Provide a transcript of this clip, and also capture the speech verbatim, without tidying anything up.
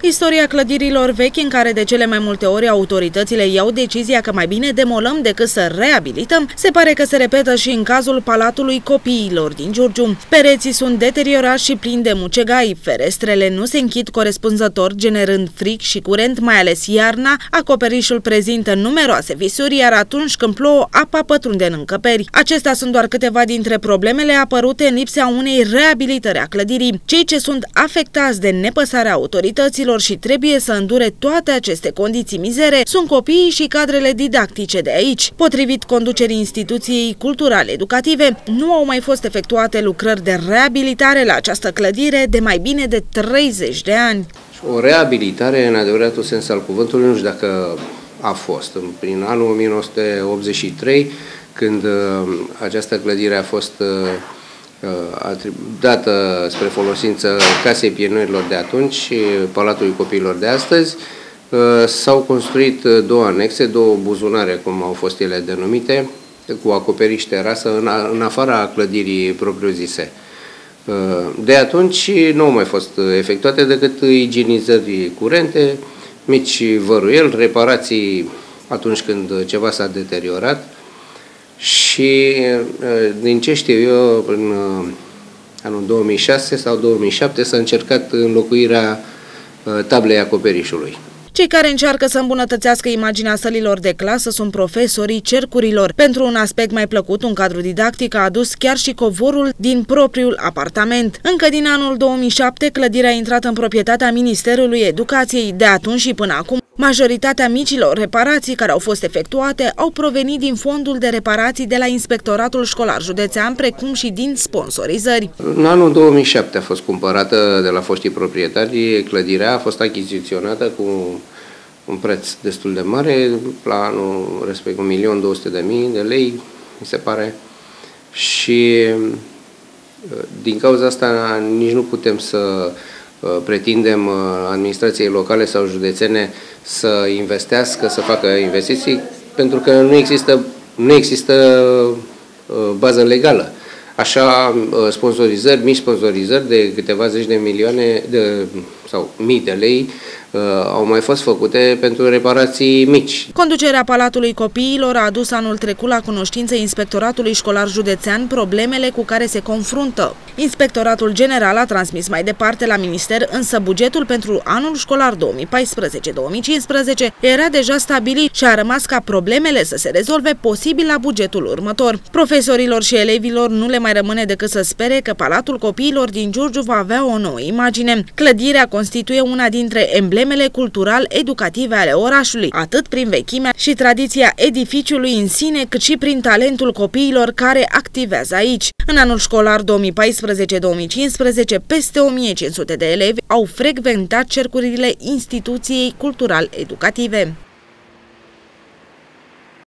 Istoria clădirilor vechi în care de cele mai multe ori autoritățile iau decizia că mai bine demolăm decât să reabilităm, se pare că se repetă și în cazul Palatului Copiilor din Giurgiu. Pereții sunt deteriorați și plini de mucegai, ferestrele nu se închid corespunzător, generând frig și curent, mai ales iarna, acoperișul prezintă numeroase fisuri, iar atunci când plouă, apa pătrunde în încăperi. Acestea sunt doar câteva dintre problemele apărute în lipsa unei reabilitări a clădirii. Cei ce sunt afectați de nepăsarea autorităților și trebuie să îndure toate aceste condiții mizere sunt copiii și cadrele didactice de aici. Potrivit conducerii instituției culturale educative, nu au mai fost efectuate lucrări de reabilitare la această clădire de mai bine de treizeci de ani. O reabilitare, în adevăratul sens al cuvântului, nu știu dacă a fost. Prin anul o mie nouă sute optzeci și trei, când uh, această clădire a fost uh, dată spre folosință Casei Pionierilor de atunci și Palatului Copiilor de astăzi, s-au construit două anexe, două buzunare, cum au fost ele denumite, cu acoperiș terasă în afara clădirii propriu-zise. De atunci nu au mai fost efectuate decât igienizări curente, mici văruieli, reparații atunci când ceva s-a deteriorat. Și din ce știu eu, în anul două mii șase sau două mii șapte s-a încercat înlocuirea tablei acoperișului. Cei care încearcă să îmbunătățească imaginea sălilor de clasă sunt profesorii cercurilor. Pentru un aspect mai plăcut, un cadru didactic a adus chiar și covorul din propriul apartament. Încă din anul două mii șapte, clădirea a intrat în proprietatea Ministerului Educației. De atunci și până acum, majoritatea micilor reparații care au fost efectuate au provenit din fondul de reparații de la Inspectoratul Școlar Județean, precum și din sponsorizări. În anul două mii șapte a fost cumpărată de la foștii proprietari, clădirea a fost achiziționată cu un preț destul de mare, la anul respectiv un milion două sute de mii de lei, mi se pare, și din cauza asta nici nu putem să pretindem administrației locale sau județene să investească, să facă investiții, pentru că nu există, nu există bază legală. Așa, sponsorizări, mici sponsorizări de câteva zeci de milioane de, sau mii de lei au mai fost făcute pentru reparații mici. Conducerea Palatului Copiilor a adus anul trecut la cunoștință Inspectoratului Școlar Județean problemele cu care se confruntă. Inspectoratul General a transmis mai departe la minister, însă bugetul pentru anul școlar două mii paisprezece două mii cincisprezece era deja stabilit și a rămas ca problemele să se rezolve posibil la bugetul următor. Profesorilor și elevilor nu le mai rămâne decât să spere că Palatul Copiilor din Giurgiu va avea o nouă imagine. Clădirea constituie una dintre emblemele cultural-educative ale orașului, atât prin vechimea și tradiția edificiului în sine, cât și prin talentul copiilor care activează aici. În anul școlar două mii paisprezece două mii cincisprezece, peste o mie cinci sute de elevi au frecventat cercurile instituției cultural-educative.